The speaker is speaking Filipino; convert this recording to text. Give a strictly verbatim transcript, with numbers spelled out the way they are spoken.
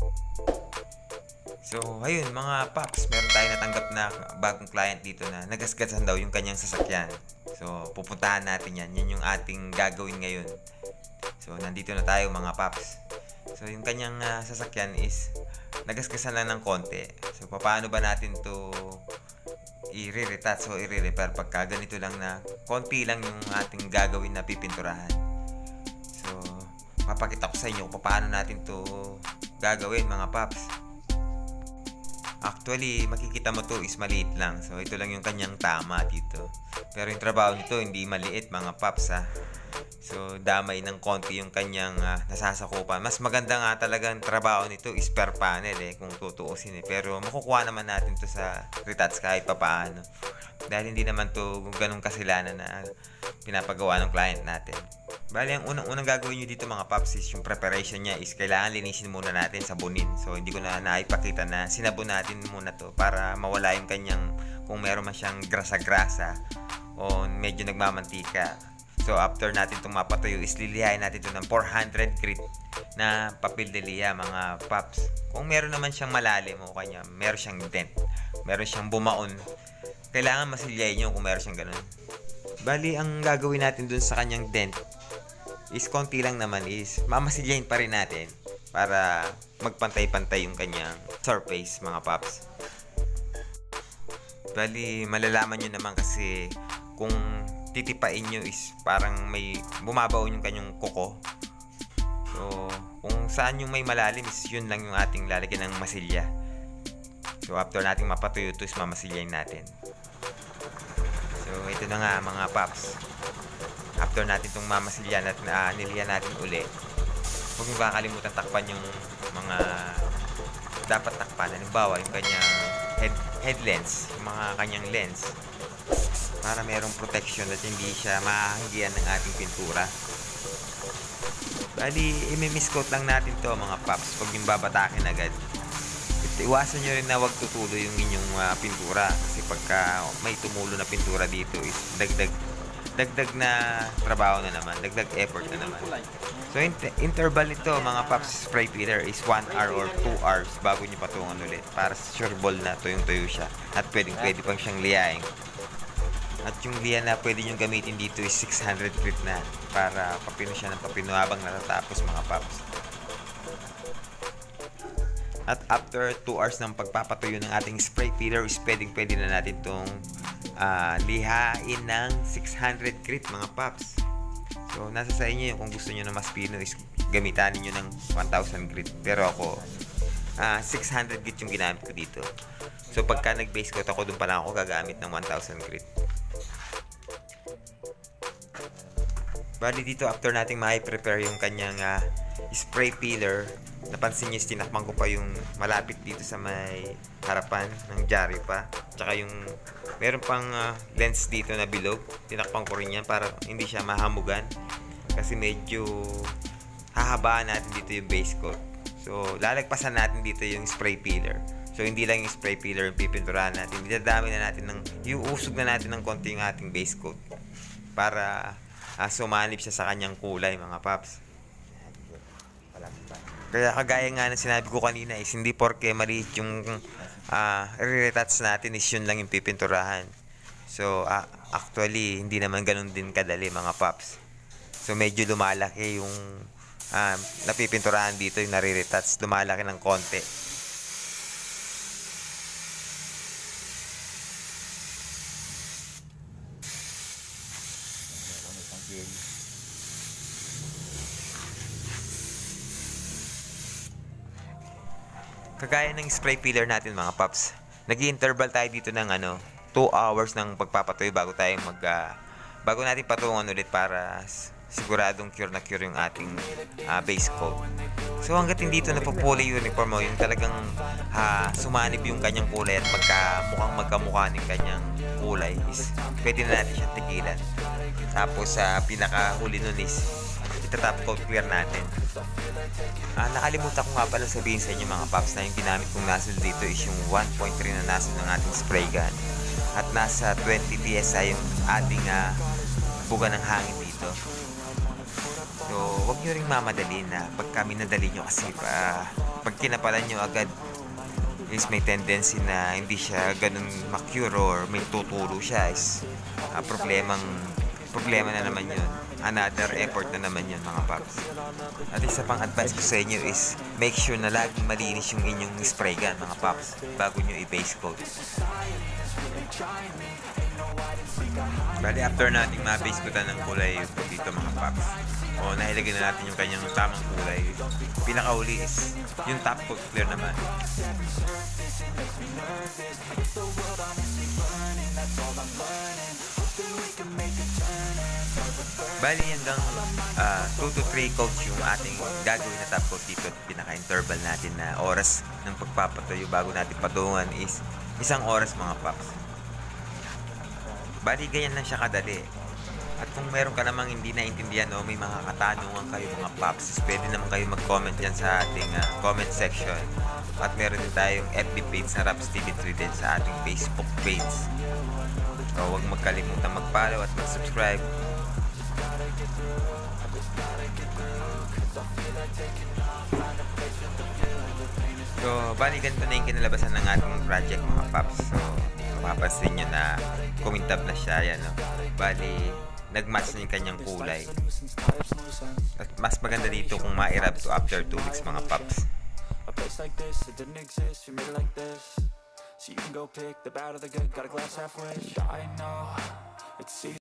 So, ayun mga paps, meron tayong natanggap na bagong client dito na nagasgasan daw yung kanyang sasakyan. So, pupuntahan natin yan. Yan yung ating gagawin ngayon. So, nandito na tayo mga paps. So, yung kanyang uh, sasakyan is nagasgasan lang ng konti. So, paano ba natin to i-re-retouch o i-re-repair pagka ganito lang na konti lang yung ating gagawin na pipinturahan. So, papakita ko sa inyo kung paano natin to gagawin mga paps. Actually, makikita mo to is maliit lang. So, ito lang yung kanyang tama dito. Pero yung trabaho nito hindi maliit mga paps ha. So, damay ng konti yung kanyang uh, nasasakupan. Mas maganda nga talagang trabaho nito is per panel eh, kung tutuusin eh. Pero makukuha naman natin to sa retouch kahit papaano. Dahil hindi naman to ganun kasilanan na pinapagawa ng client natin. Bali, ang unang-unang gagawin nyo dito mga paps is yung preparation niya is kailangan linisin muna natin, sabunin. So, hindi ko na naipakita na sinabon natin muna to para mawala yung kanyang, kung meron man siyang grasa-grasa o medyo nagmamantika. So, after natin itong mapatuyo is lilihain natin ito ng four hundred grit na papel de liha mga paps. Kung meron naman siyang malalim o kanya, meron siyang dent, meron siyang bumaon, kailangan masilyain nyo kung meron siyang ganun. Bali, ang gagawin natin dun sa kanyang dent is konti lang naman is mamasilyahin pa rin natin para magpantay-pantay yung kanyang surface mga paps. Bali, malalaman nyo naman kasi kung titipain nyo is parang may bumabaon yung kanyang kuko. So, kung saan yung may malalim is yun lang yung ating lalagyan ng masilya. So, after nating mapatuyo ito is mamasilyahin natin. So, ito na nga mga paps. After natin itong mamasilyan at uh, nilihan natin uli, huwag nyo kakalimutan takpan yung mga dapat takpan. Halimbawa, yung kanyang head, head lens, yung mga kanyang lens, para merong protection at hindi siya mahahanggian ng ating pintura. Bali, imi-miscoat lang natin to mga paps. Huwag yung babatakin agad. Iwasan nyo rin na huwag tutulo yung inyong uh, pintura. Kasi pagka may tumulo na pintura dito is dagdag dagdag na trabaho na naman, dagdag effort na naman. So, inter interval nito mga paps spray filler is one hour or two hours bago nyo patungan ulit para sure ball na tuyong-tuyo siya at pwedeng pwede pang siyang liyain. At yung liya na pwede nyo gamitin dito is six hundred grit na para papino siya ng papino habang natatapos mga paps. At after two hours ng pagpapatuyo ng ating spray filler is pwedeng pwede na natin itong uh, lihain ng six hundred grit mga paps. So, nasa sa inyo yung kung gusto nyo na mas pino is gamitan niyo ng one thousand grit. Pero ako, uh, six hundred grit yung ginamit ko dito. So, pagka nag-base coat ako, dun pa lang ako gagamit ng one thousand grit. Bali dito, after nating ma-prepare yung kanyang uh, spray filler, napansin nyo, tinakpan ko pa yung malapit dito sa may harapan ng jari pa. Tsaka yung meron pang uh, lens dito na bilog. Tinakpan ko rin yan para hindi siya mahamugan. Kasi medyo hahabaan natin dito yung base coat. So, lalagpasan natin dito yung spray filler. So, hindi lang yung spray filler yung pipinturahan natin. Dinadami na natin ng, iuusog na natin ng konti yung ating base coat. Para uh, sumanib siya sa kanyang kulay mga paps. Kaya kagaya nga na sinabi ko kanina is hindi porke maliit yung uh, re-retouch natin is yun lang yung pipinturahan. So uh, actually hindi naman ganun din kadali mga paps. So medyo lumalaki yung uh, napipinturahan dito yung nare-retouch, lumalaki ng konti. Kagaya ng spray filler natin mga paps, nag-interval tayo dito ng ano, two hours ng pagpapatuyo bago tayo mag uh, bago natin patungan ulit para siguradong cure na cure yung ating uh, base coat. So hangga't hindi ito napupuli yung uniform mo, yung talagang uh, sumanib yung kanyang kulay at magka, mukhang magkamukha ng kanyang kulay is pwede na natin siyang tigilan. Tapos sa uh, pinakahuli nun is ita-top coat clear natin. Ah, nakalimutan ko nga pala sabihin sa inyo mga paps na yung ginamit kong nozzle dito is yung one point three na nozzle ng ating spray gun. At nasa twenty P S I yung ating uh, buga ng hangin dito. So, wag nyo ring mamadali na pag kami nadali nyo kasi uh, pag kinapalan nyo agad is may tendency na hindi siya ganun ma-cure or may tuturo siya is uh, problemang problema na naman yun. Another effort na naman yun mga paps. At isa pang advice ko sa inyo is make sure na laging malinis yung inyong spray gun mga paps bago nyo i-base coat. Bali after nating ma-base coatan ng kulay dito mga paps, o nahilagay na natin yung kanyang tamang kulay, pinakauli is yung top coat clear naman. Bali hanggang uh, two to three coats yung ating gagawin na top coat dito. Pinaka-interval natin na oras ng pagpapatuyo bago natin patungan is isang oras mga paps. Bali ganyan lang siya kadali. At kung meron ka namang hindi naintindihan o may mga katanungan kayo mga paps, pwede naman kayo mag-comment dyan sa ating uh, comment section. At meron din tayong F B page na Raps T V three din sa ating Facebook page. So huwag magkalimutan mag-follow at mag-subscribe. So, bali ganito na yung kinalabasan ng ating project mga paps. So, mapapansin nyo na kumintab na siya. Yan, no? Bali, nag-match na yung kanyang kulay. At mas maganda dito kung ma-erab to after two weeks mga paps. A place like this, it didn't exist, you made it like this. So you can go pick the bad or the good, got a glass half wish. I know, it's easy